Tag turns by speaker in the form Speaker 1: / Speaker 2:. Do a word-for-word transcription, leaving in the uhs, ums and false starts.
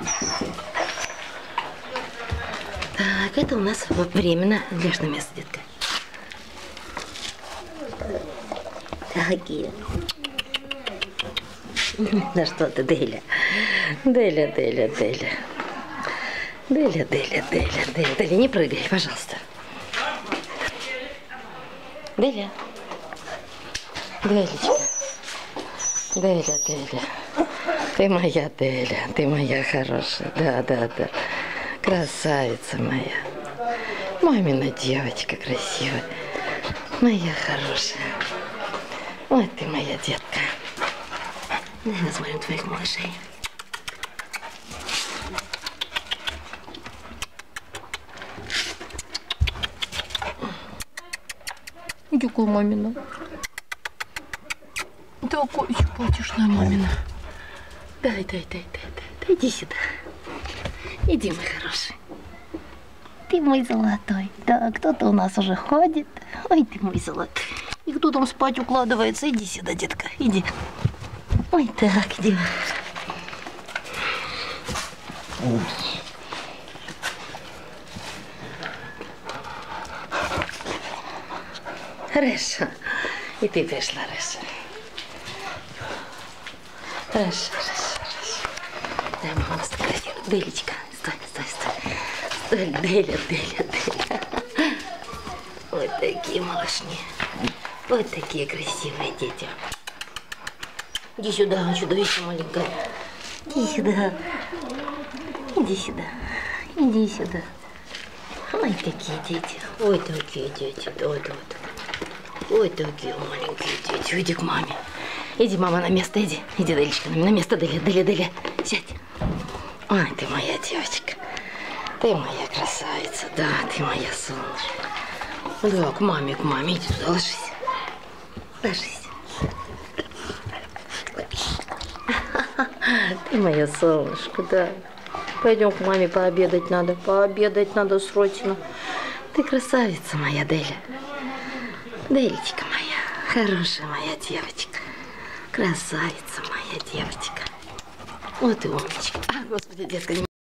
Speaker 1: Так, это у нас временно лежное место, детка. Такие. Да что ты, Деля. Деля, Деля, Деля. Деля, Деля, Деля, Деля. Деля, не прыгай, пожалуйста. Деля. Делечка. Деля, Деля. Ты моя Деля, ты моя хорошая. Да, да, да. Красавица моя. Мамина девочка красивая. Моя хорошая. Вот ты моя детка. Давай посмотрим твоих малышей. Какая мамина? Такой симпатичная мамина. Дай, дай, дай, дай, дай, дай, иди сюда. Иди, мой хороший. Ты мой золотой. Да, кто-то у нас уже ходит. Ой, ты мой золотой. И кто там спать укладывается? Иди сюда, детка, иди. Ой, так, иди. Хорошо. И ты пришла, Реша. Хорошо, хорошо, хорошо. Дай мама нас сфотографирует. Делечка, стой, стой, стой. Стой, Деля, Деля, Деля. Вот такие малышни. Вот такие красивые дети. Иди сюда, чудовище маленькое. Иди сюда. Иди сюда. Иди сюда. Ой, такие дети. Ой, такие дети. Да, да, да. Ой, такие маленькие дети. Иди к маме. Иди, мама, на место, иди. Иди, Делечка, на место, Деля, Деля, Деля. Сядь. Ой, ты моя девочка. Ты моя красавица. Да, ты моя солнышко. Да, к маме, к маме. Иди туда, ложись. Ложись. Ты моя солнышко, да. Пойдем к маме пообедать надо. Пообедать надо срочно. Ты красавица моя, Деля. Делечка моя, хорошая моя девочка. Красавица моя девочка. Вот и умничка. А, господи, детка, не